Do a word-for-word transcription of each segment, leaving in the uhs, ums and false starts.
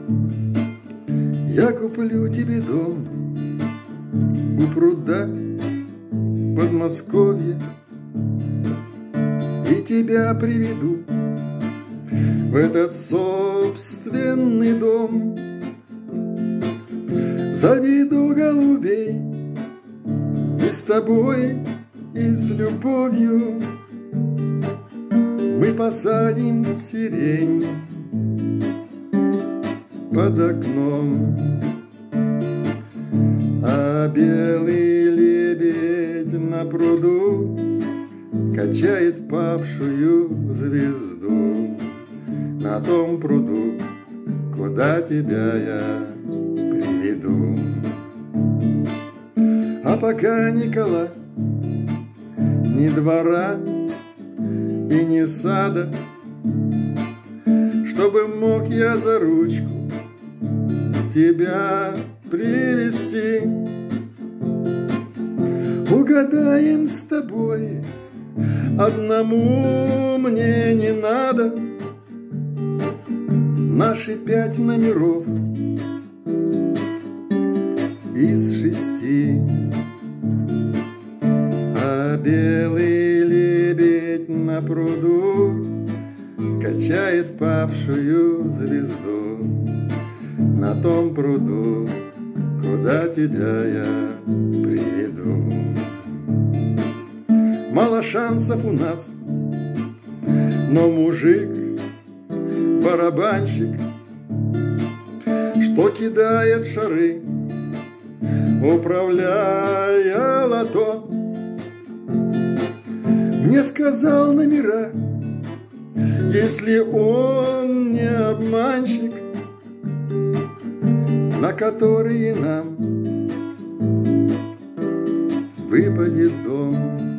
Я куплю тебе дом у пруда Подмосковья и тебя приведу в этот собственный дом. Заведу голубей и с тобой, и с любовью мы посадим сирень под окном, а белый лебедь на пруду качает павшую звезду на том пруду, куда тебя я приведу. А пока, Никола, ни двора и ни сада, чтобы мог я за ручку тебя привести, угадаем с тобой, одному мне не надо наши пять номеров из шести. А белый лебедь на пруду качает павшую звезду на том пруду, куда тебя я приведу. Мало шансов у нас, но мужик, барабанщик, что кидает шары, управляя лото, мне сказал номера, если он не обманщик, на которые нам выпадет дом.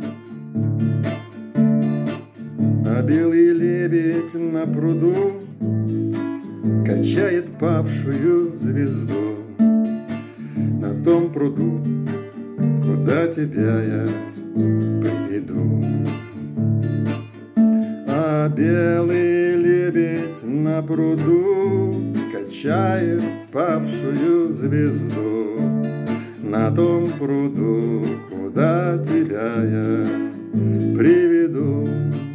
А белый лебедь на пруду качает павшую звезду на том пруду, куда тебя я приведу. А белый лебедь на пруду качает павшую звезду на том пруду, куда тебя я приведу.